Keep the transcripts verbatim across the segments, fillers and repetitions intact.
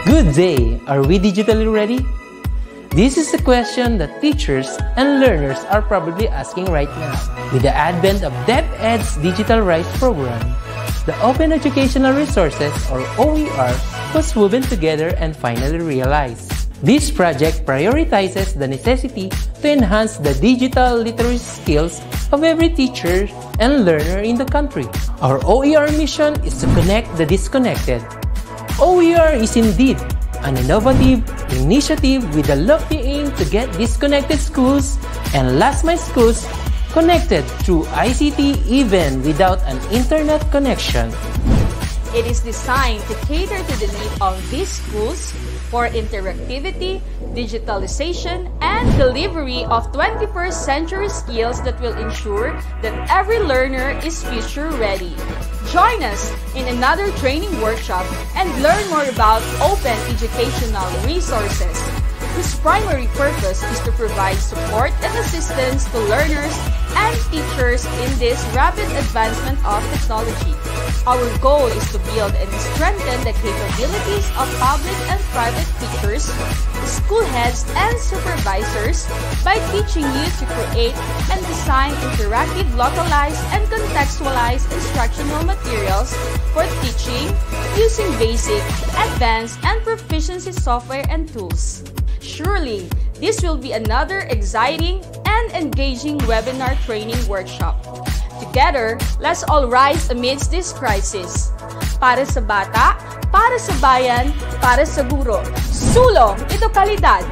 Good day! Are we digitally ready? This is a question that teachers and learners are probably asking right now. With the advent of DepEd's Digital Rights Program, the Open Educational Resources, or O E R, was woven together and finally realized. This project prioritizes the necessity to enhance the digital literacy skills of every teacher and learner in the country. Our O E R mission is to connect the disconnected. O E R is indeed an innovative initiative with a lofty aim to get disconnected schools and last-mile schools connected through I C T even without an internet connection. It is designed to cater to the need of these schools for interactivity, digitalization, and delivery of twenty-first century skills that will ensure that every learner is future-ready. Join us in another training workshop and learn more about open educational resources, whose primary purpose is to provide support and assistance to learners and teachers in this rapid advancement of technology. Our goal is to build and strengthen the capabilities of public and private teachers, school heads, and supervisors by teaching you to create and design interactive, localized, and contextualized instructional materials for teaching using basic, advanced, and proficiency software and tools. Surely, this will be another exciting and engaging webinar training workshop. Together, let's all rise amidst this crisis. Para sa bata, para sa bayan, para sa guro. Sulong Edukalidad!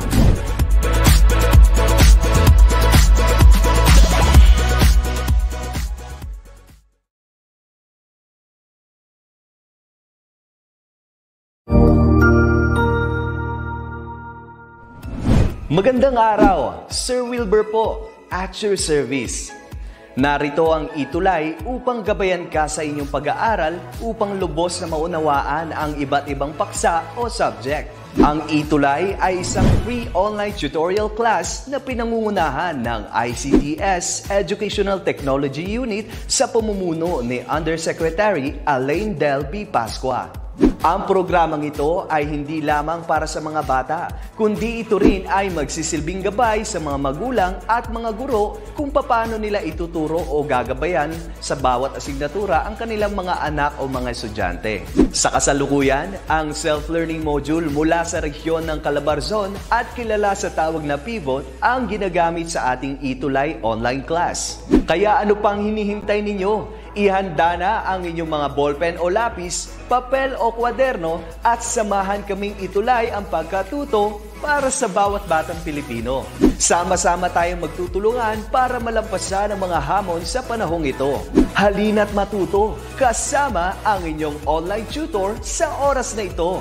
Magandang araw, Sir Wilbur po, at your service. Narito ang itulay upang gabayan ka sa inyong pag-aaral upang lubos na maunawaan ang iba't ibang paksa o subject. Ang itulay ay isang free online tutorial class na pinangungunahan ng I C T S Educational Technology Unit sa pamumuno ni Undersecretary Elaine Del P. Pascua. Ang programang ito ay hindi lamang para sa mga bata, kundi ito rin ay magsisilbing gabay sa mga magulang at mga guro kung paano nila ituturo o gagabayan sa bawat asignatura ang kanilang mga anak o mga estudyante. Sa kasalukuyan, ang self-learning module mula sa rehiyon ng Calabarzon at kilala sa tawag na Pivot ang ginagamit sa ating itulay online class. Kaya ano pang hinihintay ninyo? Ihanda na ang inyong mga ballpen o lapis, papel o kwaderno at samahan kaming itulay ang pagkatuto para sa bawat batang Pilipino. Sama-sama tayong magtutulungan para malampasan ang mga hamon sa panahong ito. Halina't matuto kasama ang inyong online tutor sa oras na ito.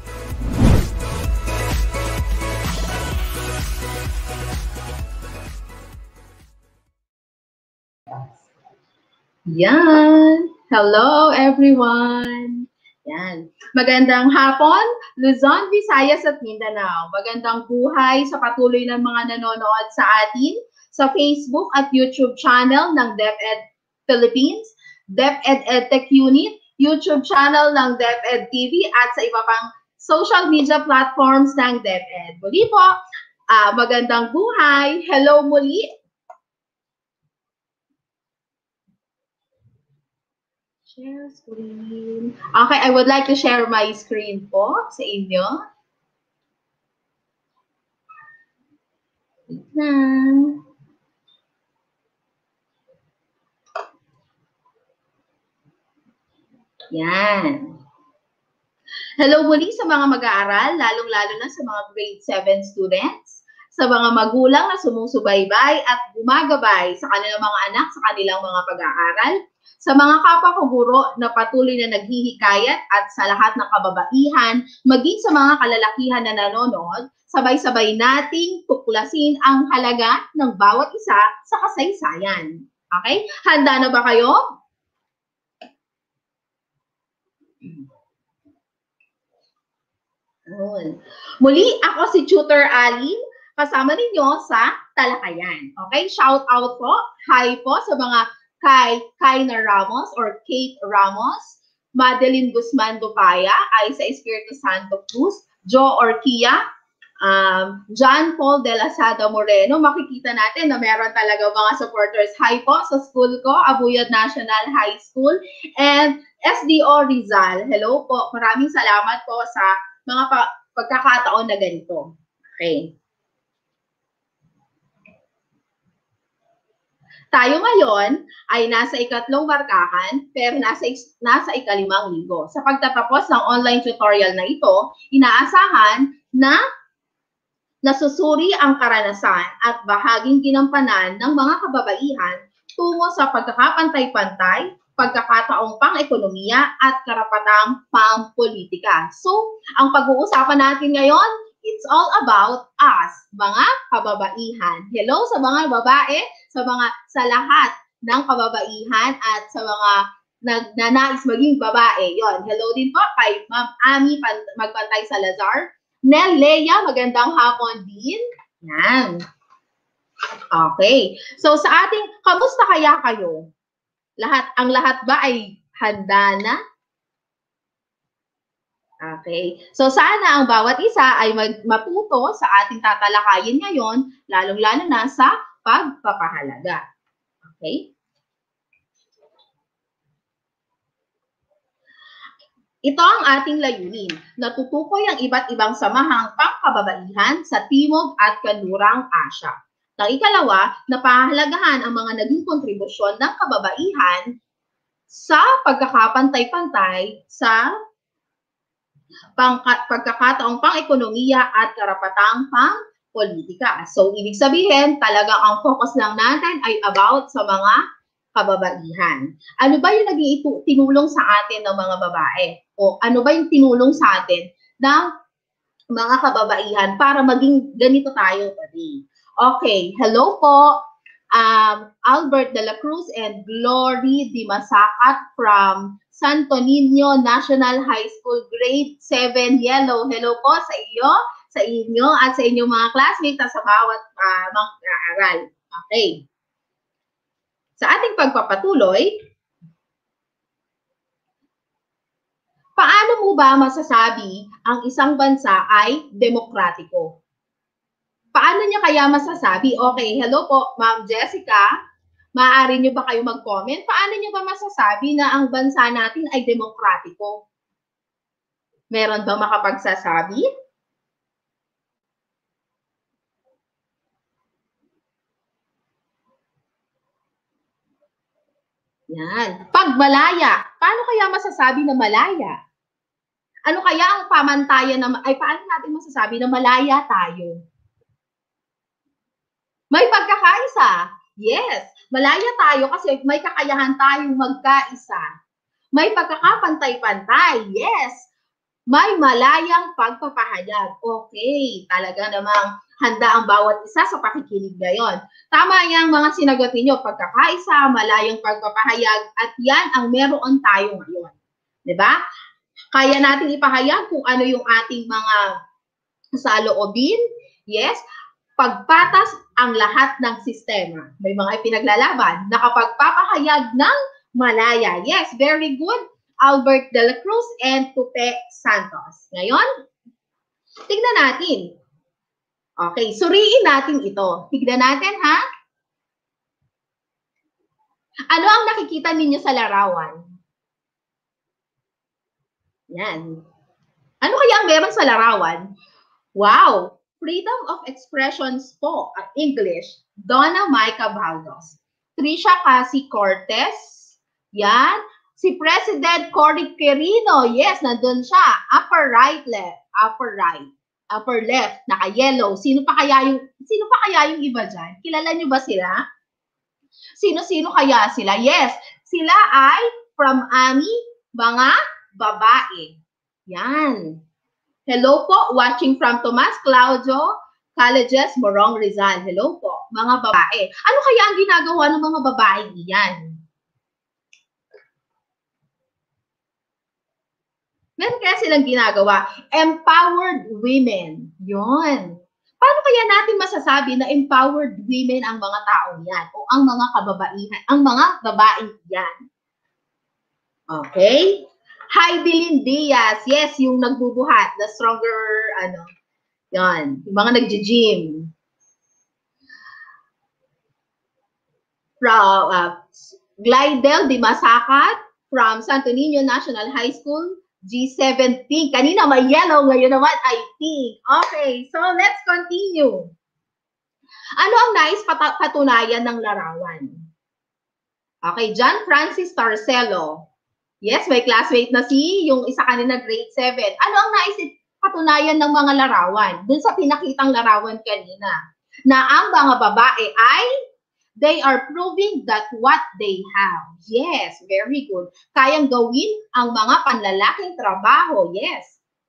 Yan! Hello everyone! Yan. Magandang hapon, Luzon, Visayas at Mindanao. Magandang buhay sa patuloy ng mga nanonood sa atin sa Facebook at YouTube channel ng DepEd Philippines, DepEd EdTech Unit, YouTube channel ng DepEd T V at sa iba pang social media platforms ng DepEd. Muli po, uh, magandang buhay. Hello muli. Share screen. Okay, I would like to share my screen po sa inyo. Wait na. Yan. Hello muli sa mga mag-aaral, lalong-lalo na sa mga grade seven students, sa mga magulang na sumusubaybay at gumagabay sa kanilang mga anak sa kanilang mga pag-aaral, sa mga kapwa ko guro na patuloy na naghihikayat at sa lahat ng kababaihan, maging sa mga kalalakihan na nanonood, sabay-sabay nating tuklasin ang halaga ng bawat isa sa kasaysayan. Okay? Handa na ba kayo? Muli, ako si Tutor Aline, kasama ninyo sa Talakayan. Okay? Shout out po, hi po sa mga kay Kaina Ramos or Kate Ramos, Madeline Guzman Dupaya, Aisa Espiritu Santo Cruz, Joe Orquia, um, John Paul de la Sada Moreno. Makikita natin na meron talaga mga supporters. Hi po sa school ko, Abuyod National High School. And S D O Rizal, hello po. Maraming salamat po sa mga pa pagkakataon na ganito. Okay. Tayo ngayon ay nasa ikatlong barkahan pero nasa, nasa ikalimang linggo. Sa pagtatapos ng online tutorial na ito, inaasahan na nasusuri ang karanasan at bahaging ginampanan ng mga kababaihan tungo sa pagkakapantay-pantay, pagkakataong pang-ekonomiya at karapatang pang-politika. So, ang pag-uusapan natin ngayon, it's all about us, mga kababaihan. Hello sa mga babae, sa mga sa lahat ng kababaihan at sa mga nagnanais maging babae. Yon, hello din po kay Ma'am Ami Magpantay Salazar. Nel Leia, magandang hapon din. Yan. Okay. So sa ating, kamusta kaya kayo? Lahat, ang lahat ba ay handa na? Okay. So sana ang bawat isa ay mag, matuto sa ating tatalakayin ngayon, lalong-lalo na sa pagpapahalaga. Okay? Ito ang ating layunin. Natutukoy ang iba't ibang samahang pangkababaihan sa Timog at Kanlurang Asya. Ng ikalawa, napahalagahan ang mga naging kontribusyon ng kababaihan sa pagkakapantay-pantay sa pangkat, pagkakataong pang-ekonomiya at karapatang pang-politika. So, ibig sabihin, talagang ang focus lang natin ay about sa mga kababaihan. Ano ba yung naging tinulong sa atin ng mga babae? O ano ba yung tinulong sa atin ng mga kababaihan para maging ganito tayo today? Okay, hello po, um, Albert de la Cruz and Glory Di Masacat from Santo Niño National High School, Grade seven Yellow. Hello po sa iyo, sa inyo at sa inyong mga classmates at sa bawat uh, mag-aaral. Okay. Sa ating pagpapatuloy, paano mo ba masasabi ang isang bansa ay demokratiko? Paano niya kaya masasabi? Okay, hello po, Ma'am Jessica. Maaari niyo ba kayo mag-comment? Paano niyo ba masasabi na ang bansa natin ay demokratiko? Meron ba makapagsasabi? Yan. Pag malaya, paano kaya masasabi na malaya? Ano kaya ang pamantayan na, ay paano natin masasabi na malaya tayo? May pagkakaisa. Yes, malaya tayo kasi may kakayahan tayong magkaisa. May pagkakapantay-pantay. Yes, may malayang pagpapahayag. Okay, talaga namang handa ang bawat isa sa pakikinig ngayon. Tama yung mga sinagot ninyo, pagkakaisa, malayang pagpapahayag, at yan ang meron tayo ngayon. Diba? Kaya natin ipahayag kung ano yung ating mga saloobin. Yes, pagpatas ang lahat ng sistema. May mga ipinaglalaban, nakapagpapahayag ng malaya. Yes, very good, Albert de la Cruz and Tupe Santos. Ngayon, tignan natin. Okay, suriin natin ito. Tignan natin, ha? Ano ang nakikita ninyo sa larawan? Yan. Ano kaya ang meron sa larawan? Wow! Freedom of expressions po, at English, Donna Maica Baldos. Trisha Casi Cortez, yan. Si President Cory Quirino, yes, nandun siya. Upper right, left, upper right, upper left, naka-yellow. Sino pa kaya yung, sino pa kaya yung iba dyan? Kilala nyo ba sila? Sino-sino kaya sila? Yes, sila ay from Ami, mga babae. Yan. Hello po, watching from Tomas Claudio Colleges, Morong Rizal. Hello po, mga babae. Ano kaya ang ginagawa ng mga babae iyan? Meron kaya silang ginagawa? Empowered women. Yun. Paano kaya natin masasabi na empowered women ang mga taong yan o ang mga kababaihan, ang mga babaeng yan? Okay? Heidelin Diaz. Yes, yung nagbubuhat. The stronger, ano, yan. Yung mga nagji-gym. From, uh, Glidel Di Masacat from Santo Niño National High School, G seven P. Kanina may yellow, ngayon naman ay pink. Okay, so let's continue. Ano ang nais pat patunayan ng larawan? Okay, John Francis Tarcelo. Yes, may classmate na si yung isa kanina grade seven. Ano ang nais patunayan ng mga larawan? Dun sa pinakitang larawan kanina, na ang mga babae ay they are proving that what they have. Yes, very good. Kayang gawin ang mga panlalaking trabaho. Yes.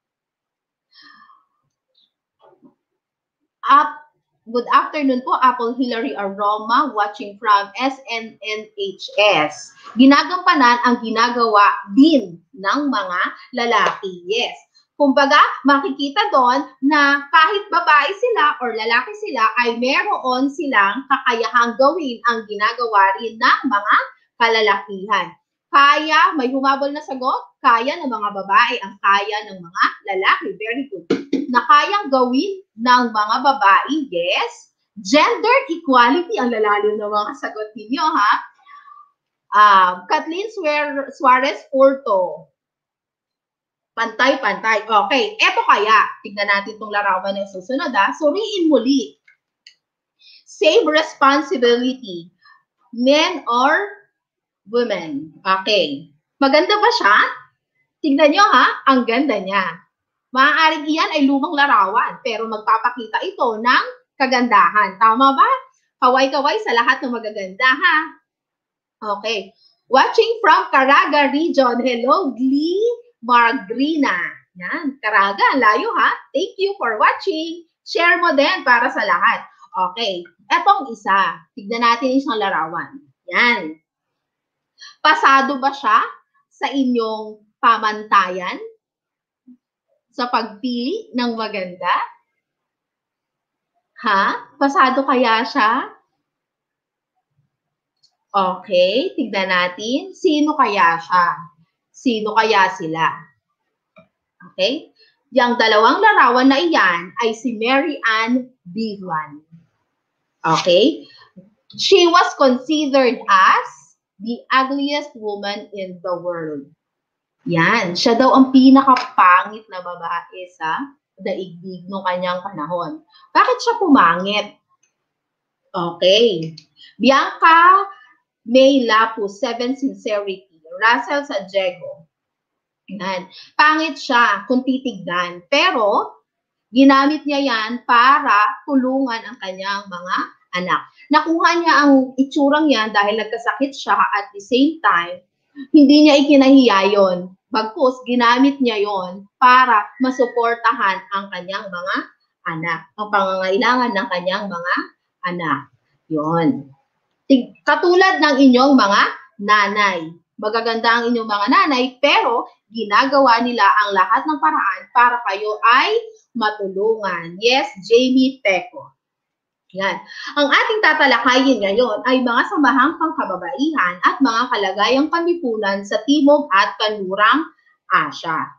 Up, good afternoon po, Apple Hillary Aroma, watching from S N N H S. Ginagampanan ang ginagawa din ng mga lalaki. Yes. Kumbaga, makikita doon na kahit babae sila or lalaki sila ay meron silang kakayahang gawin ang ginagawa rin ng mga kalalakihan. Kaya, may humabol na sagot, kaya ng mga babae ang kaya ng mga lalaki. Very good. Na kayang gawin ng mga babae, yes. Gender equality, ang lalalim ng mga sagot ninyo, ha? Uh, Kathleen Suarez Porto. Pantay-pantay. Okay, eto kaya. Tignan natin itong larawan na susunod, ha? Suriin muli. Same responsibility. Men or women. Okay. Maganda ba siya? Tignan nyo, ha? Ang ganda niya. Maaaring iyan ay lumang larawan, pero magpapakita ito ng kagandahan. Tama ba? Kaway-kaway sa lahat ng magaganda, ha? Okay. Watching from Caraga Region. Hello, Glee Margrina. Yan, Caraga, layo ha. Thank you for watching. Share mo din para sa lahat. Okay, etong isa. Tignan natin yung isang larawan. Yan. Pasado ba siya sa inyong pamantayan? Sa pagpili ng maganda? Ha? Pasado kaya siya? Okay, tignan natin. Sino kaya siya? Sino kaya sila? Okay? Yang dalawang larawan na iyan ay si Mary Ann Bivan. Okay? She was considered as the ugliest woman in the world. Yan. Siya daw ang pinakapangit na babae sa daigdig ng kanyang panahon. Bakit siya pumangit? Okay. Bianca May Lapus, Seven Sincerity. Russell Sajego. Yan. Pangit siya kung titignan. Pero, ginamit niya yan para tulungan ang kanyang mga anak. Nakuha niya ang itsurang yan dahil nagkasakit siya at the same time, hindi niya ikinahiya yun. Bagkus, ginamit niya yon para masuportahan ang kanyang mga anak. Ang pangangailangan ng kanyang mga anak. Yon. Katulad ng inyong mga nanay. Magaganda ang inyong mga nanay, pero ginagawa nila ang lahat ng paraan para kayo ay matulungan. Yes, Jamie Peco. Yan. Ang ating tatalakayin ngayon ay mga samahang pangkababaihan at mga kalagayang panlipunan sa Timog at Kanlurang Asya.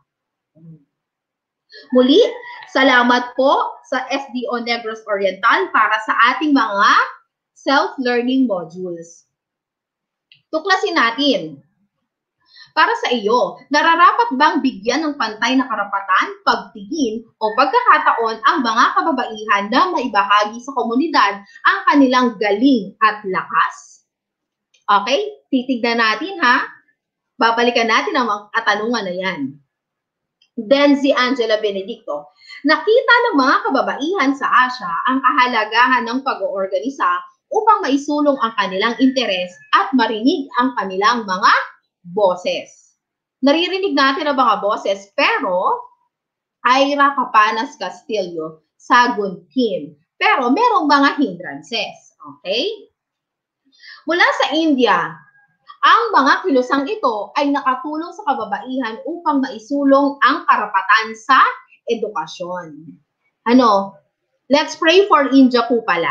Muli, salamat po sa S D O Negros Oriental para sa ating mga self-learning modules. Tuklasin natin. Para sa iyo, nararapat bang bigyan ng pantay na karapatan, pagtingin o pagkakataon ang mga kababaihan na maibahagi sa komunidad ang kanilang galing at lakas? Okay, titignan natin ha. Babalikan natin ang mga katanungan na yan. Denzi Angela Benedicto, nakita ng mga kababaihan sa Asya ang kahalagahan ng pag-oorganisa upang maisulong ang kanilang interes at marinig ang kanilang mga boses. Naririnig natin ang mga boses, pero Ira Capanas Castillo, Sagun Kim. Pero merong mga hindrances. Okay? Mula sa India, ang mga kilusang ito ay nakatulong sa kababaihan upang maisulong ang karapatan sa edukasyon. Ano? Let's pray for India po pala.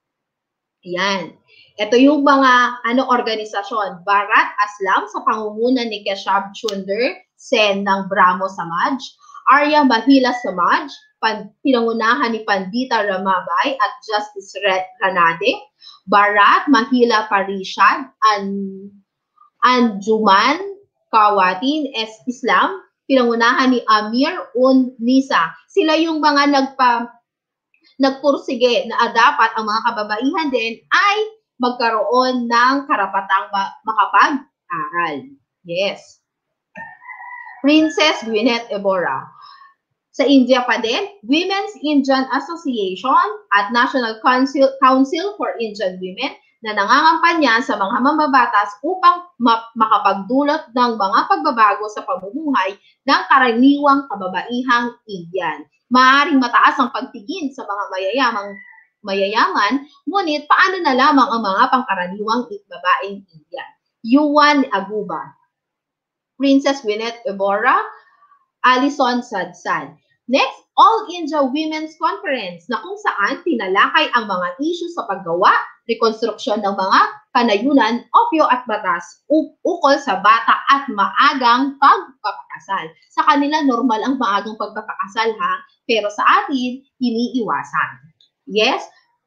Yan. Ito yung mga ano organisasyon, Bharat Aslam sa pangunguna ni Keshab Chunder, Sen ng Brahmo Samaj, Arya Mahila Samaj, pan, pinangunahan ni Pandita Ramabay at Justice Ranade, Bharat Mahila Parishad, An, Anjuman Kawatin es Islam, pinangunahan ni Amir Un Nisa. Sila yung mga nagpa nagpursige na dapat ang mga kababaihan din ay magkaroon ng karapatang makapag-aral. Yes. Princess Gwyneth Ebora. Sa India pa din, Women's Indian Association at National Council, Council for Indian Women na nangangampanya sa mga mambabatas upang ma makapagdulot ng mga pagbabago sa pamumuhay ng karaniwang kababaihang Indian. Maaaring mataas ang pagtingin sa mga mayayamang mayayaman, ngunit paano na lamang ang mga pangkaraniwang babaeng Indian? Yuan Aguba, Princess Gwyneth Ebora, Alison Sadsan. Next, All India Women's Conference na kung saan tinalakay ang mga issue sa paggawa, rekonstruksyon ng mga kanayunan, opyo at batas ukol sa bata at maagang pagpapakasal. Sa kanila, normal ang maagang pagpapakasal ha, pero sa atin, iniiwasan. Yes?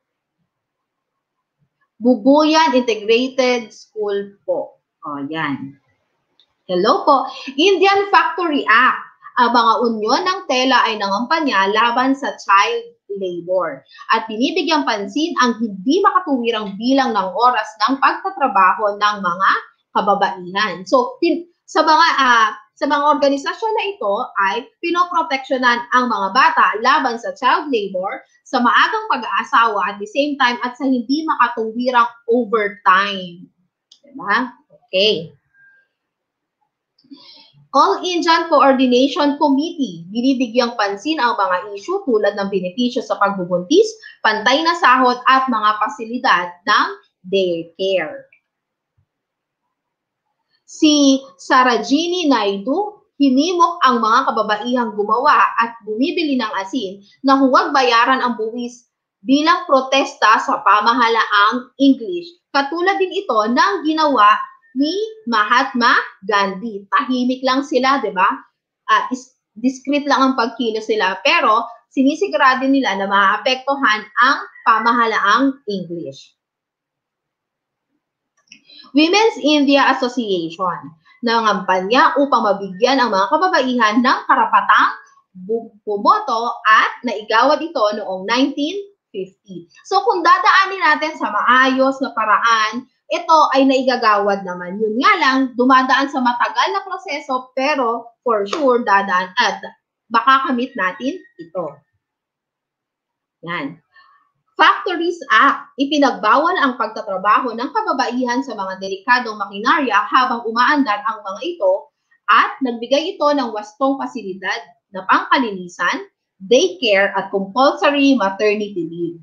Bubuyan Integrated School po. O, yan. Hello po. Indian Factory Act. Ang mga unyon ng tela ay nangampanya laban sa child labor at binibigyang pansin ang hindi makatuwirang bilang ng oras ng pagtatrabaho ng mga kababaihan. So, sa mga uh, sa mga organisasyon na ito ay pinoproteksyonan ang mga bata laban sa child labor, sa maagang pag-aasawa at the same time at sa hindi makatuwirang overtime. Diba? Okay. All Indian Coordination Committee, binibigyang pansin ang mga issue tulad ng benepisyo sa pagbubuntis, pantay na sahod at mga pasilidad ng daycare. Si Sarojini Naidu, hinimok ang mga kababaihang gumawa at bumibili ng asin na huwag bayaran ang buwis bilang protesta sa pamahalaang English. Katulad din ito ng ginawa ni Mahatma Gandhi. Tahimik lang sila, di ba? Uh, discreet lang ang pagkilos sila, pero sinisigurado nila na maapektuhan ang pamahalaang English. Women's India Association, nangampanya upang mabigyan ang mga kababaihan ng karapatang bumoto at naigawad ito noong nineteen fifty. So kung dadaanin natin sa maayos na paraan, ito ay naigagawad naman. Yun nga lang, dumadaan sa matagal na proseso, pero for sure, dadaan at baka kamit natin ito. Yan. Factories Act, ipinagbawal ang pagtatrabaho ng kababaihan sa mga delikadong makinarya habang umaandar ang mga ito at nagbigay ito ng wastong pasilidad na pangkalinisan, daycare at compulsory maternity leave.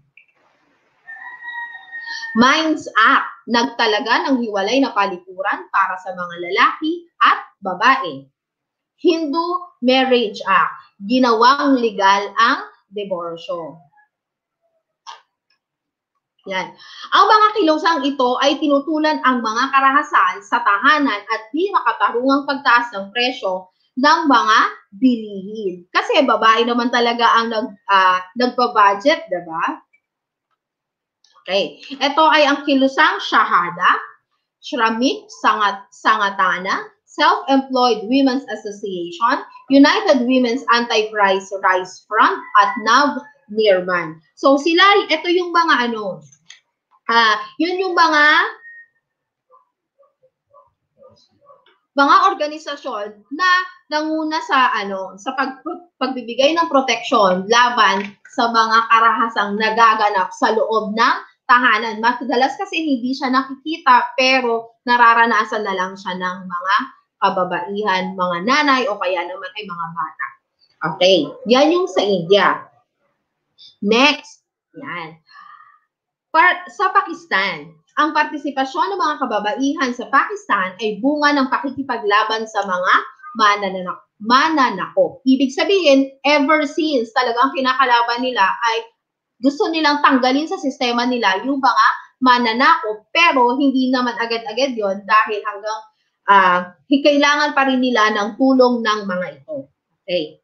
Mines Act, nagtalaga ng hiwalay na palikuran para sa mga lalaki at babae. Hindu Marriage Act, ginawang legal ang diborsyo. Yan. Ang mga kilusang ito ay tinutulan ang mga karahasan sa tahanan at di makatarungang pagtaas ng presyo ng mga bilihin. Kasi babae naman talaga ang nag, uh, nagpa-budget, diba? Okay. Ito ay ang kilusang Shahada, Shramik Sangat, Sangatana, Self-Employed Women's Association, United Women's Anti-Price Rise Front, at Nav Nirman. So sila, ito yung mga ano, uh, yun yung mga mga organisasyon na nanguna sa ano, sa pag, pagbibigay ng proteksyon laban sa mga karahasang nagaganap sa loob ng tahanan. Madalas kasi hindi siya nakikita pero nararanasan na lang siya ng mga kababaihan, mga nanay o kaya naman ay mga bata. Okay, yan yung sa India. Next, yan. Par sa Pakistan, ang partisipasyon ng mga kababaihan sa Pakistan ay bunga ng pakikipaglaban sa mga mananak mananako. Ibig sabihin, ever since talagang kinakalaban nila ay gusto nilang tanggalin sa sistema nila yung mga mananako, pero hindi naman agad-agad yon dahil hanggang uh, kailangan pa rin nila ng tulong ng mga ito. Okay.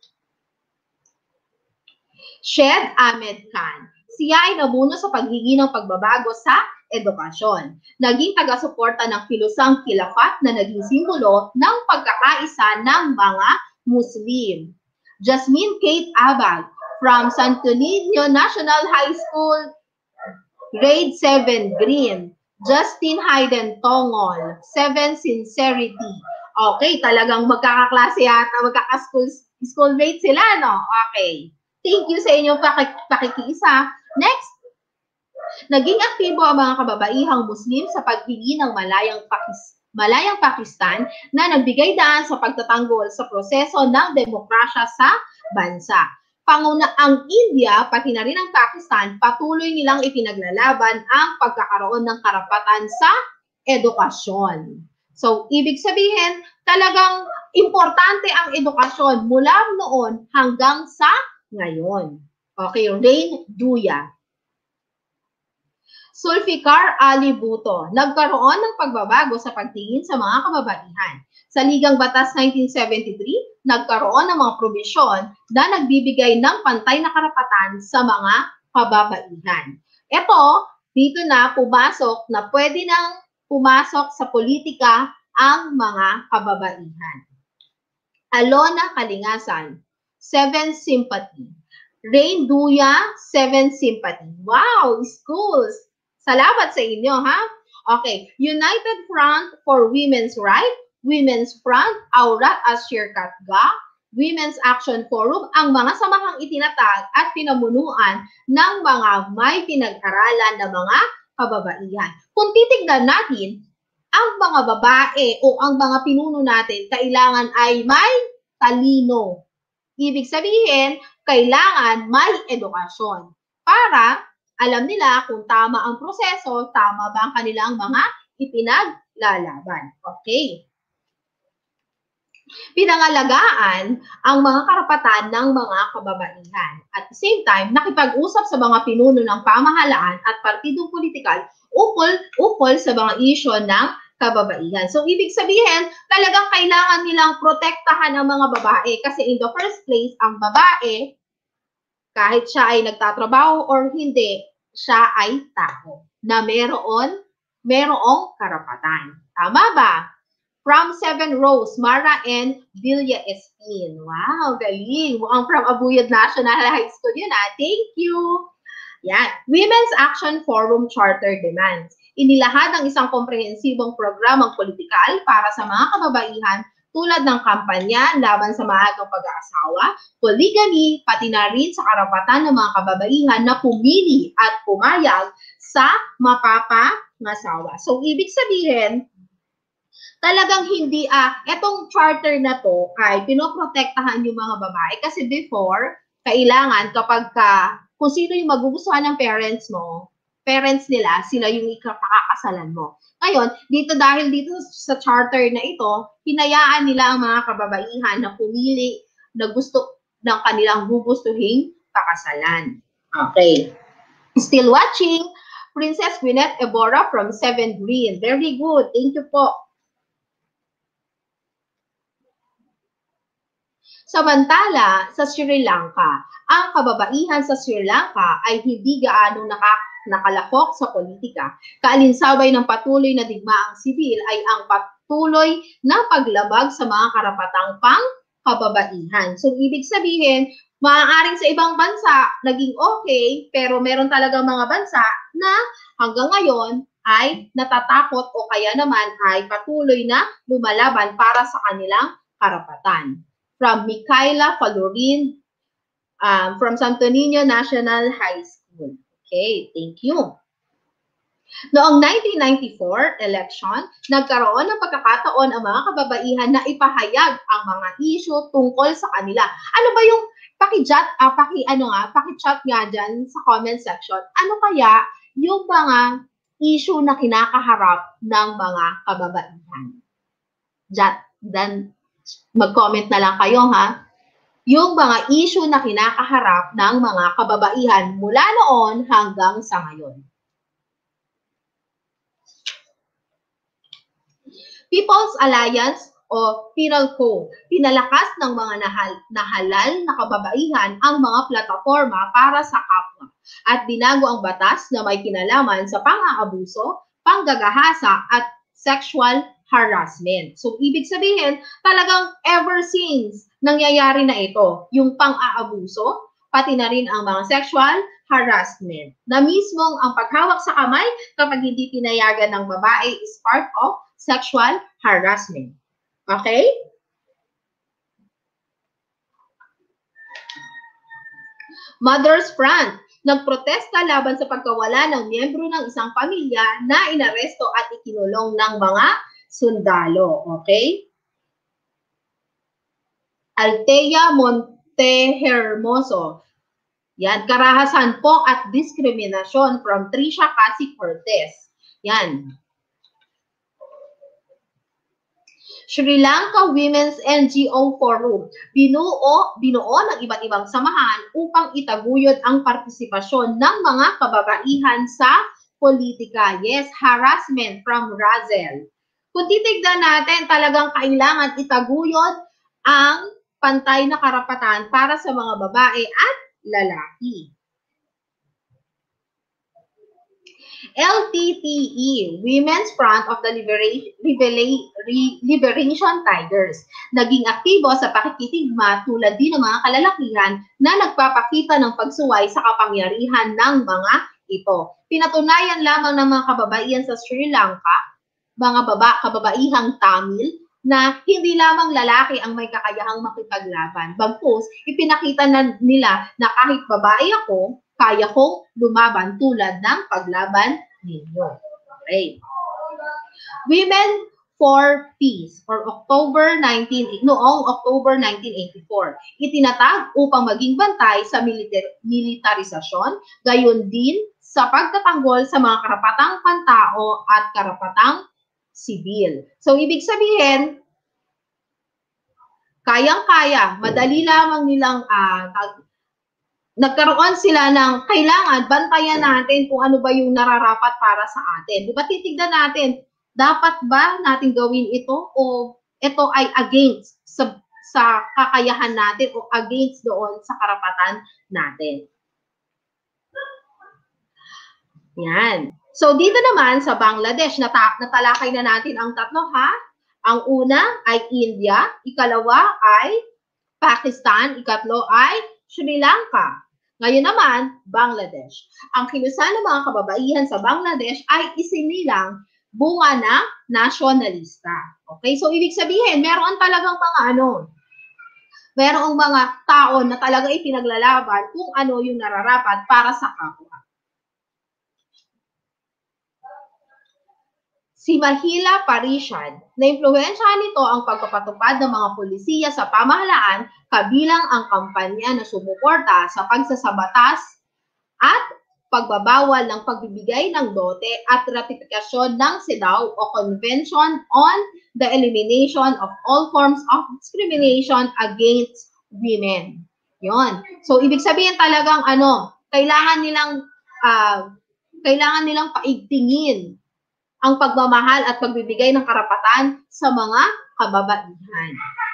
Syed Ahmed Khan. Siya ay namuno sa paghingi ng pagbabago sa edukasyon. Naging taga-suporta ng Kilusang Khilafat na naging simbolo ng pagkakaisa ng mga Muslim. Jasmine Kate Abag from Santo Niño National High School, Grade seven, Green. Justin Hayden Tongol, seven, Sincerity. Okay, talagang magkakaklase yata, magkaka-school schoolmate sila, no? Okay. Thank you sa inyong pakik pakikiisa. Next, naging aktibo ang mga kababaihang Muslim sa paghingi ng malayang, Pakis malayang Pakistan na nagbigay daan sa pagtatanggol sa proseso ng demokrasya sa bansa. Panguna ang India, pati na rin ang Pakistan, patuloy nilang ipinaglalaban ang pagkakaroon ng karapatan sa edukasyon. So, ibig sabihin, talagang importante ang edukasyon mula noon hanggang sa ngayon. Okay, Rain Duya. Zulfikar Ali Bhutto, nagkaroon ng pagbabago sa pagtingin sa mga kababaihan. Sa Ligang Batas nineteen seventy-three, nagkaroon ng mga probisyon na nagbibigay ng pantay na karapatan sa mga kababaihan. Ito, dito na pumasok na pwede nang pumasok sa politika ang mga kababaihan. Alona Kalingasan, seven, Sympathy. Rain Duya, seven, Sympathy. Wow, schools! Salamat sa inyo, ha? Okay, United Front for Women's Rights, Women's Front, Aurat Ashir Katga, Women's Action Forum, ang mga samahang itinatag at pinamunuan ng mga may pinag-aralan na mga kababaihan. Kung titignan natin, ang mga babae o ang mga pinuno natin, kailangan ay may talino. Ibig sabihin, kailangan may edukasyon para alam nila kung tama ang proseso, tama ba ang kanilang mga ipinaglalaban. Okay. Pinangalagaan ang mga karapatan ng mga kababaihan. At the same time, nakipag-usap sa mga pinuno ng pamahalaan at partidong politikal ukol, ukol sa mga isyo ng kababaihan. So, ibig sabihin, talagang kailangan nilang protektahan ang mga babae kasi in the first place, ang babae, kahit siya ay nagtatrabaho or hindi, siya ay tao na meron, merong karapatan. Tama ba? From Seven Rose, Mara and Villa Espin. Wow, galing. Mukhang from Abuyod National High School yun, ah. Thank you. Yan. Women's Action Forum Charter Demands. Inilahad ang isang komprehensibong programang politikal para sa mga kababaihan tulad ng kampanya laban sa maagang pag-aasawa, polygamy, pati na rin sa karapatan ng mga kababaihan na pumili at pumayag sa mapapangasawa. So, ibig sabihin, talagang hindi, ah, etong charter na to ay pinoprotektahan yung mga babae kasi before, kailangan kapag ka, kung sino yung magugustuhan ng parents mo, parents nila, sila yung ikakakasalan mo. Ngayon, dito dahil dito sa charter na ito, hinayaan nila ang mga kababaihan na pumili na gusto ng kanilang gugustuhing pakasalan. Okay. Still watching, Princess Gwyneth Ebora from Seven Green. Very good. Thank you po. Samantala, sa Sri Lanka, ang kababaihan sa Sri Lanka ay hindi gaano naka, nakalahok sa politika. Kaalinsabay ng patuloy na digmaang sibil ay ang patuloy na paglabag sa mga karapatang pang-kababaihan. So, ibig sabihin, maaaring sa ibang bansa naging okay, pero meron talagang mga bansa na hanggang ngayon ay natatakot o kaya naman ay patuloy na lumalaban para sa kanilang karapatan. From Micaela Falorin, um, from Santo Niño National High School. Okay, thank you. Noong nineteen ninety-four election, nagkaroon ng pagkakataon ang mga kababaihan na ipahayag ang mga issue tungkol sa kanila. Ano ba yung paki-chat, ah, paki, ano nga, paki-chat nga dyan sa comment section. Ano kaya yung mga issue na kinakaharap ng mga kababaihan? Jat, then mag-comment na lang kayo, ha? Yung mga issue na kinakaharap ng mga kababaihan mula noon hanggang sa ngayon. People's Alliance o PINALCO, pinalakas ng mga nahal, nahalal na kababaihan ang mga plataforma para sa kapwa at binago ang batas na may kinalaman sa pang-aabuso, panggagahasa at sexual harassment. So, ibig sabihin, talagang ever since nangyayari na ito, yung pang-aabuso, pati na rin ang mga sexual harassment, na mismong ang paghawak sa kamay kapag hindi pinayagan ng babae is part of sexual harassment. Okay? Mother's Front, nagprotesta laban sa pagkawala ng miyembro ng isang pamilya na inaresto at ikinulong ng mga sundalo. Okay? Althea Montehermoso. Yan, karahasan po at diskriminasyon from Tricia Casi Cortez. Yan. Sri Lanka Women's N G O Forum, binuo, binuo ng iba't ibang samahan upang itaguyod ang partisipasyon ng mga kababaihan sa politika. Yes, harassment from Razel. Kung titignan natin, talagang kailangan itaguyod ang pantay na karapatan para sa mga babae at lalaki. L T T E, Women's Front of the Liberation, Liberation Tigers, naging aktibo sa pakikitigma tulad din ng mga kalalakihan na nagpapakita ng pagsuway sa kapangyarihan ng mga ito. Pinatunayan lamang ng mga kababaihan sa Sri Lanka, mga baba, kababaihang Tamil, na hindi lamang lalaki ang may kakayahang makipaglaban. Bagkus, ipinakita na nila na kahit babae ako, kaya kong lumaban tulad ng paglaban ninyo. Okay. Women for Peace or October nineteenth, noong October nineteen eighty-four. Itinatag upang maging bantay sa militar militarisasyon, gayon din sa pagtatanggol sa mga karapatang pantao at karapatang sibil. So, ibig sabihin, kayang-kaya, madali lamang nilang uh, nagkaroon sila ng kailangan bantayan natin kung ano ba yung nararapat para sa atin. Diba titignan natin, dapat ba natin gawin ito o ito ay against sa, sa kakayahan natin o against doon sa karapatan natin. Yan. So dito naman sa Bangladesh, nata natalakay na natin ang tatlo ha. Ang una ay India, ikalawa ay Pakistan, ikatlo ay Sri Lanka. Ngayon naman, Bangladesh. Ang kilusan ng mga kababaihan sa Bangladesh ay isinilang bunga na nasyonalista. Okay? So, ibig sabihin, meron talagang mga ano, merong mga tao na talaga ipinaglalaban kung ano yung nararapat para sa kapwa. Si Mahila Parishad, na-impluwensyahan nito ang pagpapatupad ng mga pulisiya sa pamahalaan kabilang ang kampanya na sumuporta sa pagsasabatas at pagbabawal ng pagbibigay ng dote at ratifikasyon ng CEDAW o Convention on the Elimination of All Forms of Discrimination Against Women. Yon. So, ibig sabihin talagang ano, kailangan nilang, uh, kailangan nilang paigtingin ang pagmamahal at pagbibigay ng karapatan sa mga kababaihan.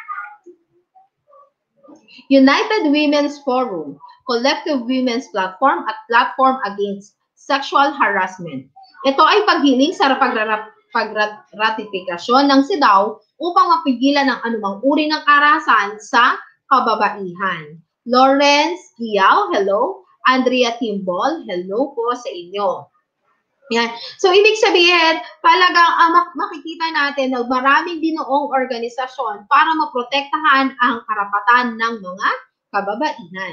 United Women's Forum, Collective Women's Platform at Platform Against Sexual Harassment. Ito ay paghiling sa pagratifikasyon ng CEDAW upang mapigilan ang anumang uri ng karahasan sa kababaihan. Lawrence Giao, hello. Andrea Timbol, hello po sa inyo. Yan. So, ibig sabihin, talagang uh, makikita natin na maraming binuong organisasyon para maprotektahan ang karapatan ng mga kababaihan.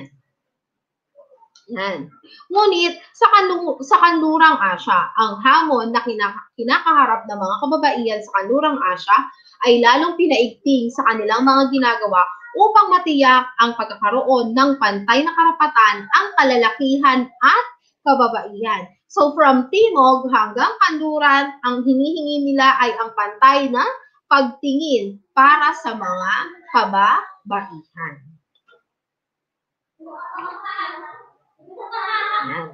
Yan. Ngunit, sa, kanlu sa kanlurang Asya, ang hamon na kinakaharap ng mga kababaihan sa kanlurang Asya ay lalong pinaigting sa kanilang mga ginagawa upang matiyak ang pagkakaroon ng pantay na karapatan ang kalalakihan at kababaihan. So, from Timog hanggang Kanluran, ang hinihingi nila ay ang pantay na pagtingin para sa mga kababaihan. Yan.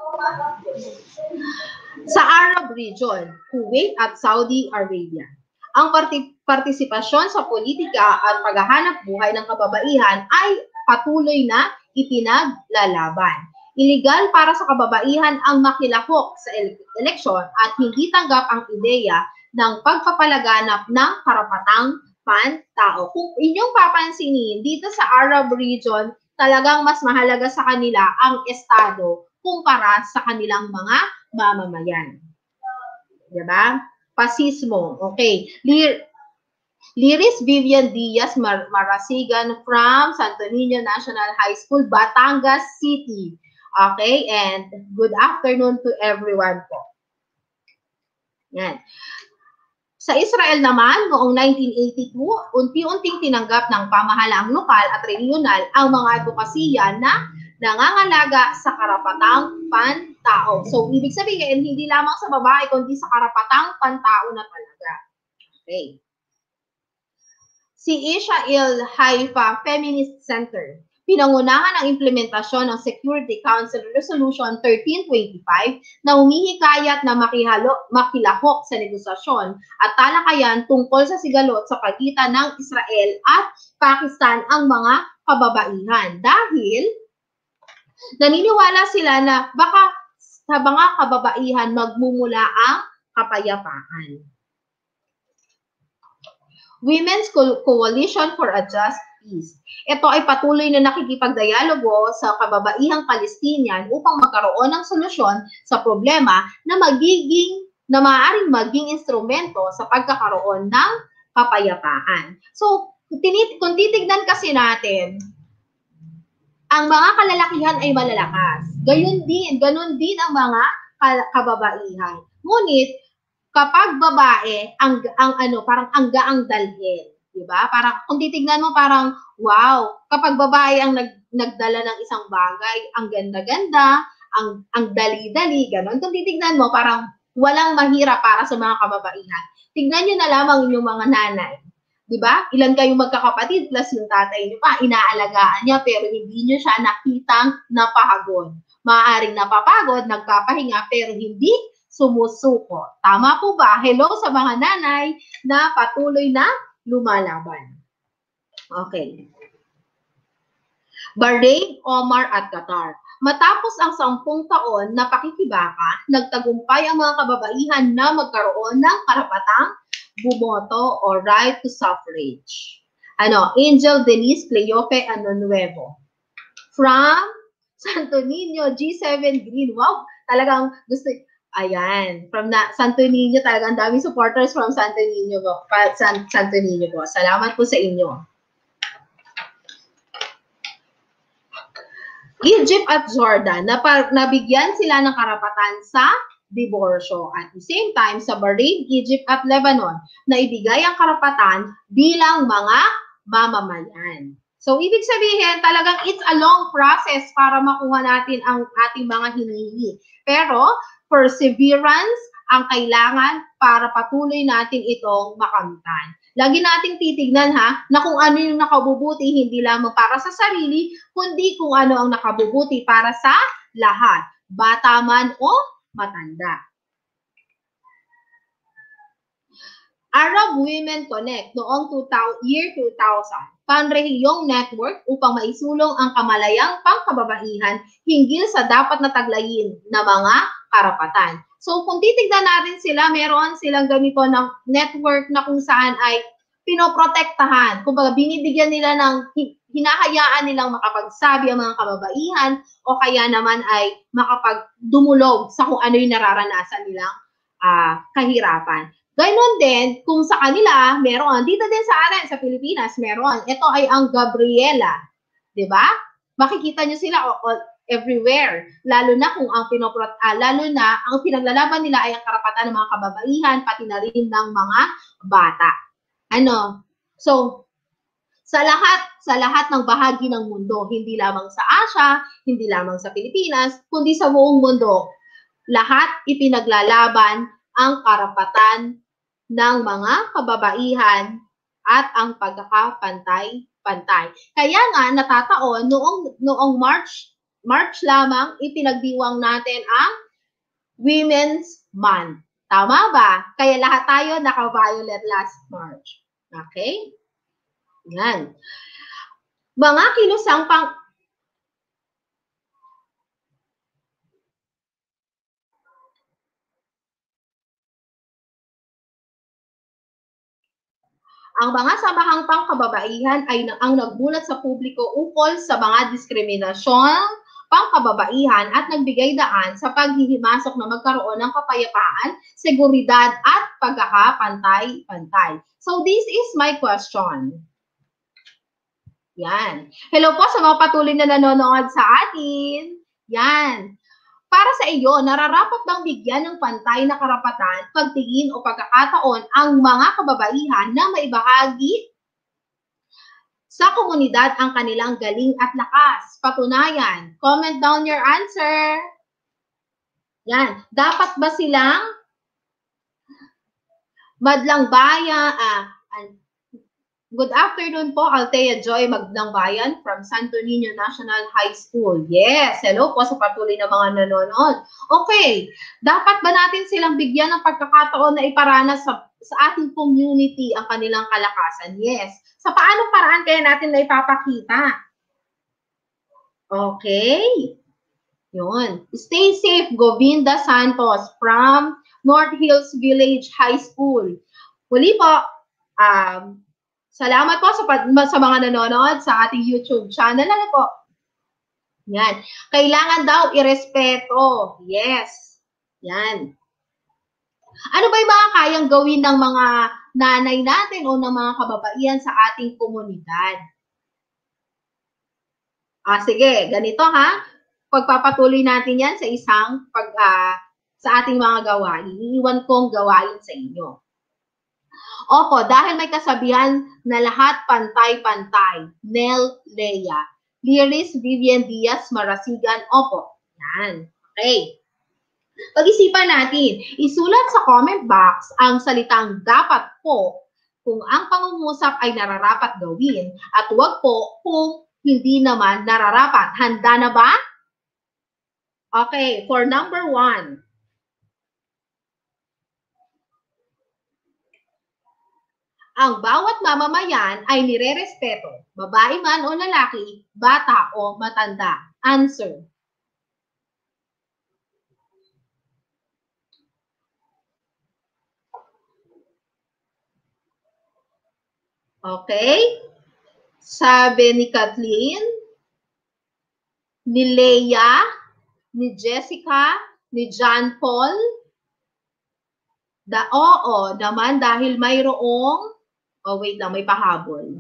Sa Arab region, Kuwait at Saudi Arabia, ang parti partisipasyon sa politika at paghahanap buhay ng kababaihan ay patuloy na ipinaglalaban. Iligal para sa kababaihan ang makilahok sa eleksyon at hindi tanggap ang ideya ng pagpapalaganap ng karapatang pantao. Kung inyong papansinin, dito sa Arab region, talagang mas mahalaga sa kanila ang estado kumpara sa kanilang mga mamamayan. Diba? Pasismo. Okay. Lir Liris Vivian Diaz Mar Marasigan from Santo Niño National High School, Batangas City. Okay, and good afternoon to everyone po. Yan. Sa Israel naman, noong nineteen eighty-two, unti-unting tinanggap ng pamahalaang lokal at regional ang mga advokasya na nangangalaga sa karapatang pantao. So, ibig sabihin, hindi lamang sa babae, kundi sa karapatang pantao na talaga. Okay. Si Ishael Haifa Feminist Center, pinangunahan ang implementasyon ng Security Council Resolution thirteen twenty-five na humihikayat na makihalo, makilahok sa negosasyon at talakayan tungkol sa sigalot sa pagitan ng Israel at Pakistan ang mga kababaihan. Dahil naniniwala sila na baka sa mga kababaihan magmumula ang kapayapaan. Women's Co Coalition for a Just Peace. Ito ay patuloy na nakikipagdialogo sa kababaihang Palestinian upang magkaroon ng solusyon sa problema na magiging na maaaring maging instrumento sa pagkakaroon ng kapayapaan. So, kung titignan kasi natin, ang mga kalalakihan ay malalakas. Gayun din, ganun din ang mga kababaihan. Ngunit, kapag babae, ang, ang ano, parang ang gaang dalhin. Diba? Parang, kung titignan mo, parang, wow, kapag babae ang nag, nagdala ng isang bagay, ang ganda-ganda, ang, ang dali-dali, gano'n. Kung titignan mo, parang walang mahirap para sa mga kababaihan. Tignan nyo na lamang inyong mga nanay. Diba? Ilan kayong magkakapatid, plus yung tatay nyo pa, inaalagaan niya, pero hindi nyo siya nakitang napahagod. Maaaring napapagod, nagpapahinga, pero hindi sumusuko. Tama po ba? Hello sa mga nanay na patuloy na lumalaban. Okay. Bahrain, Omar at Qatar. Matapos ang sampung taon na pakikibaka, nagtagumpay ang mga kababaihan na magkaroon ng karapatang bumoto o right to suffrage. Ano, Angel Denise Cleope Anonuevo. From Santo Niño, G seven Green. Wow, talagang gusto. Ayan, from na, Santo Niño, talagang daming supporters from Santo Niño po. Pa, San, Santo Niño po. Salamat po sa inyo. Egypt at Jordan, napa, nabigyan sila ng karapatan sa diborsyo. At the same time, sa Bahrain, Egypt at Lebanon, na ibigay ang karapatan bilang mga mamamayan. So, ibig sabihin, talagang it's a long process para makuha natin ang ating mga hinihingi. Pero, perseverance ang kailangan para patuloy natin itong makamtan. Lagi nating titignan ha, na kung ano yung nakabubuti, hindi lamang para sa sarili, kundi kung ano ang nakabubuti para sa lahat, bata man o matanda. Arab Women Connect noong year two thousand, panrehiyong network upang maisulong ang kamalayang pangkababaihan hinggil sa dapat na taglayin na mga karapatan. So, kung titignan natin sila, meron silang ganito ng network na kung saan ay pinoprotektahan. Kumbaga, binibigyan nila ng, hinahayaan nilang makapagsabi ang mga kababaihan o kaya naman ay makapagdumulog sa kung ano yung nararanasan nilang uh, kahirapan. Gayun din, kung sa kanila, meron. Dito din sa atin, sa Pilipinas, meron. Ito ay ang Gabriela. Diba? Makikita nyo sila o, o, everywhere. Lalo na kung ang pinoprot, ah, lalo na ang pinaglalaban nila ay ang karapatan ng mga kababaihan, pati na rin ng mga bata. Ano? So, sa lahat, sa lahat ng bahagi ng mundo, hindi lamang sa Asia, hindi lamang sa Pilipinas, kundi sa buong mundo, lahat ipinaglalaban ang karapatan ng mga kababaihan at ang pagkakapantay-pantay. Kaya nga, natataon, noong, noong March, March lamang, ipinagdiwang natin ang Women's Month. Tama ba? Kaya lahat tayo naka-violet last March. Okay? Yan. Mga kilusang pang... Ang mga samahang pangkababaihan ay ang nagmulat sa publiko ukol sa mga diskriminasyon, pangkababaihan at nagbigay daan sa paghihimasok na magkaroon ng kapayapaan, seguridad at pagkakapantay-pantay. So this is my question. Yan. Hello po sa mga patuloy na nanonood sa atin. Yan. Para sa iyo, nararapat bang bigyan ng pantay na karapatan, pagtingin o pagkakataon ang mga kababaihan na maibahagi sa komunidad ang kanilang galing at lakas? Patunayan. Comment down your answer. Yan. Dapat ba silang madlang bayan? Ah, good afternoon po, Althea Joy Magdang Bayan from Santo Niño National High School. Yes, hello po sa patuloy na mga nanonood. Okay, dapat ba natin silang bigyan ng pagkakataon na iparanas sa, sa ating community ang kanilang kalakasan? Yes. Sa paanong paraan kaya natin na ipapakita? Okay. Yun. Stay safe, Govinda Santos from North Hills Village High School. Muli po, um, salamat po sa, sa mga nanonood sa ating YouTube channel. Ano po? Yan. Kailangan daw irespeto. Yes. Yan. Ano ba yung mga kayang gawin ng mga nanay natin o ng mga kababaihan sa ating komunidad? Ah, sige. Ganito ha. Pagpapatuloy natin yan sa isang pag, uh, sa ating mga gawain. Iiwan kong gawain sa inyo. Opo, dahil may kasabihan na lahat pantay-pantay. Nel Lea. Liris Vivian Diaz Marasigan. Opo. Yan. Okay. Pag-isipan natin. Isulat sa comment box ang salitang dapat po kung ang pangungusap ay nararapat gawin at huwag po kung hindi naman nararapat. Handa na ba? Okay. For number one. Ang bawat mamamayan ay nire-respeto, babae man o lalaki, bata o matanda. Answer. Okay? Sabi ni Kathleen, ni Leia, ni Jessica, ni John Paul. Da oo naman dahil mayroong oh, wait lang, may pahabol.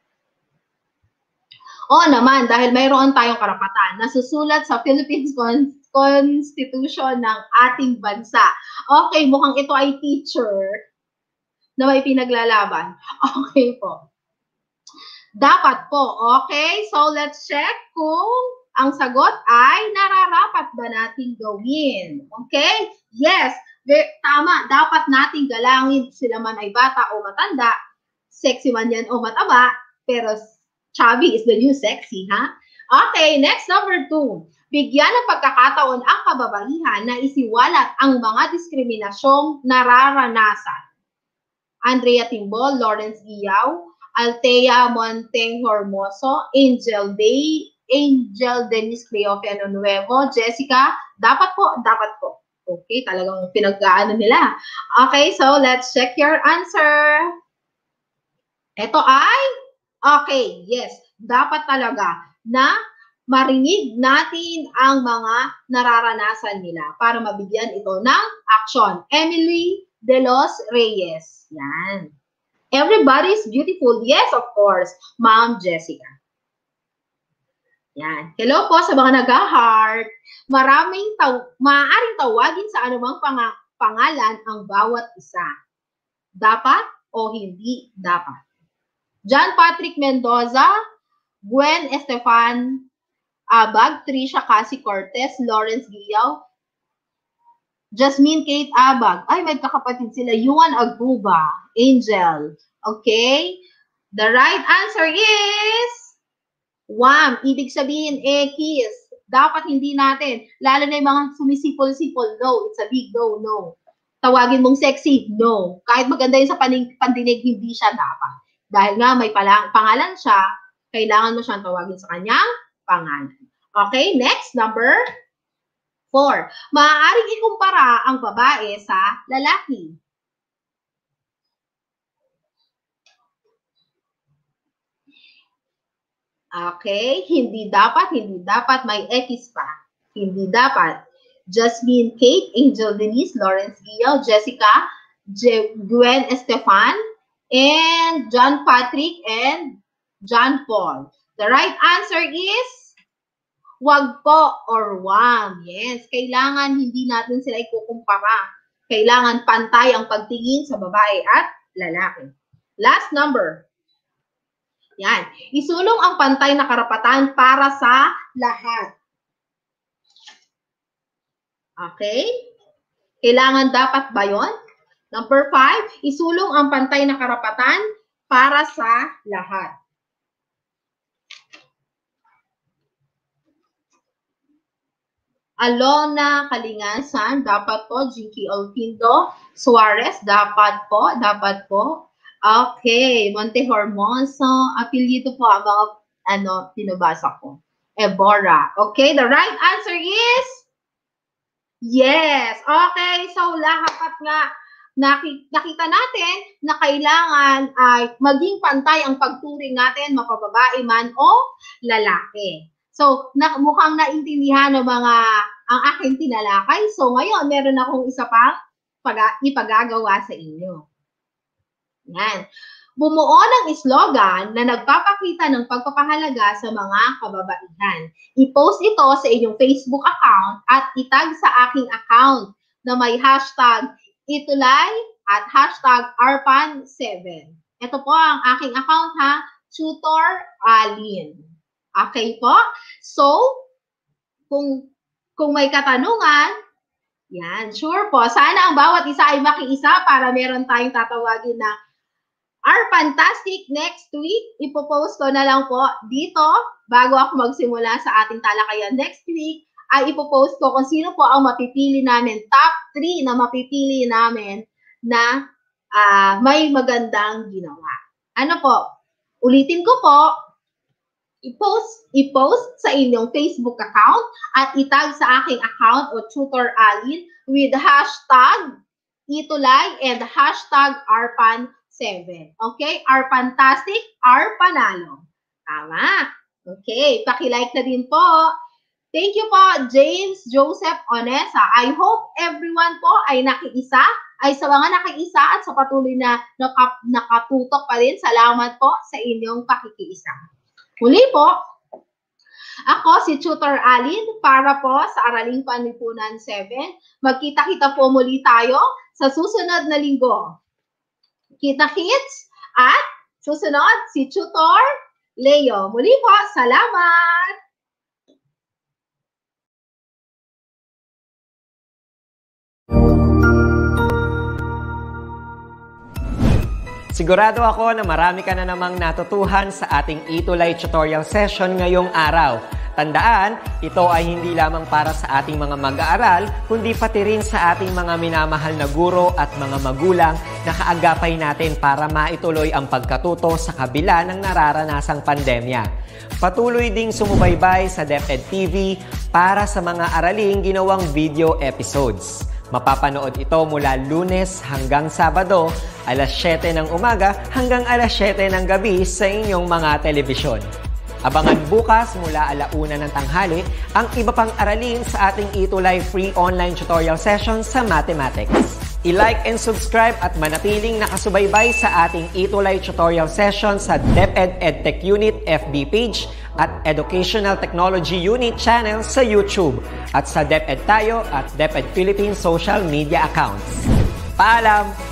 Oo naman, dahil mayroon tayong karapatan na susulat sa Philippines Constitution ng ating bansa. Okay, mukhang ito ay teacher na may pinaglalaban. Okay po. Dapat po. Okay, so let's check kung ang sagot ay nararapat ba nating gawin. Okay? Yes, tama. Dapat nating galangin sila man ay bata o matanda. Sexy man yan o mataba, pero chubby is the new sexy, ha? Okay, next number two. Bigyan ng pagkakataon ang kababaihan na isiwalat ang mga diskriminasyong nararanasan. Andrea Timbol, Lawrence Giyaw, Althea Monteng Hormoso, Angel Day, Angel Dennis Cleofe Nuevo, Jessica, dapat po, dapat po. Okay, talagang pinag-aano nila. Okay, so let's check your answer. Ito ay, okay, yes, dapat talaga na marinig natin ang mga nararanasan nila para mabigyan ito ng action. Emily De Los Reyes. Yan. Everybody's beautiful. Yes, of course. Ma'am Jessica. Yan. Hello po sa mga nag-heart. Maraming taw maaaring tawagin sa anumang pang pangalan ang bawat isa. Dapat o hindi dapat. John Patrick Mendoza, Gwen Estefan Abag, Trisha Cassie Cortez, Lawrence Giyaw, Jasmine Kate Abag. Ay, may kakapatid sila. Yuan Aguba, Angel. Okay? The right answer is Wham. Ibig sabihin, eh, kiss. Dapat hindi natin. Lalo na yung mga sumisipol-sipol. No, it's a big no, no. tawagin mong sexy? No. Kahit maganda yun sa paning, pandinig, hindi siya dapat. Dahil nga may palang, pangalan siya, kailangan mo siyang tawagin sa kanyang pangalan. Okay, next, number four. Maaaring ikumpara ang babae sa lalaki. Okay, hindi dapat, hindi dapat, may X pa. Hindi dapat. Jasmine Kate, Angel Denise, Lawrence Gio, Jessica, Je Gwen Estefan, and John Patrick, and John Paul. The right answer is wag po or wag. Yes, kailangan hindi natin sila ikukumpara. Kailangan pantay ang pagtingin sa babae at lalaki. Last number. Yan. Isulong ang pantay na karapatan para sa lahat. Okay? Kailangan dapat ba yun? Number five, isulong ang pantay na karapatan para sa lahat. Alona Kalingasan, dapat po. Jinky Olpindo Suarez, dapat po. Dapat po. Okay. Monte Hormoso, apelyido po ang mga ano, pinabasa ko. Ebora. Okay, the right answer is yes. Okay, so lahat nga nakita natin na kailangan ay maging pantay ang pagturing natin, mapababae man o lalaki. So, na, mukhang naintindihan ng mga ang aking tinalakay. So, ngayon, meron akong isa pang pag, ipagagawa sa inyo. Yan. Bumuo ng slogan na nagpapakita ng pagpapahalaga sa mga kababaihan. I-post ito sa inyong Facebook account at itag sa aking account na may hashtag itulay at hashtag arpan seven. Ito po ang aking account ha, Tutor Alin. Okay po? So, kung, kung may katanungan, yan, sure po. Sana ang bawat isa ay makiisa para meron tayong tatawagin na Our Fantastic next week. Ipopost ko na lang po dito bago ako magsimula sa ating talakayan next week. Ay ipopost ko kung sino po ang mapipili namin, top three na mapipili namin na uh, may magandang ginawa. Ano po? Ulitin ko po, i-post, i-post sa inyong Facebook account at itag sa aking account o Tutor Alin with hashtag itulay and hashtag arpan seven. Okay? Our Fantastic, our Panalo. Tama. Okay. Paki-like na din po. Thank you po, James Joseph Onesa. I hope everyone po ay nakiisa, ay sa mga nakiisa at sa patuloy na nakap nakatutok pa rin. Salamat po sa inyong pakikiisa. Muli po, ako si Tutor Alin para po sa Araling Panlipunan seven. Magkita-kita po muli tayo sa susunod na linggo. Kita-kits at susunod si Tutor Leo. Muli po, salamat! Sigurado ako na marami ka na namang natutuhan sa ating itulay tutorial session ngayong araw. Tandaan, ito ay hindi lamang para sa ating mga mag-aaral, kundi pati rin sa ating mga minamahal na guro at mga magulang na kaagapay natin para maituloy ang pagkatuto sa kabila ng nararanasang pandemya. Patuloy ding sumubaybay sa DepEd T V para sa mga araling ginawang video episodes. Mapapanood ito mula Lunes hanggang Sabado, alas siyete ng umaga hanggang alas siyete ng gabi sa inyong mga telebisyon. Abangan bukas mula alauna ng tanghali ang iba pang aralin sa ating itulay free online tutorial session sa mathematics. I-like and subscribe at manatiling nakasubaybay sa ating itulay tutorial session sa DepEd EdTech Unit F B page at Educational Technology Unit channel sa YouTube at sa DepEd Tayo at DepEd Philippines social media accounts. Paalam!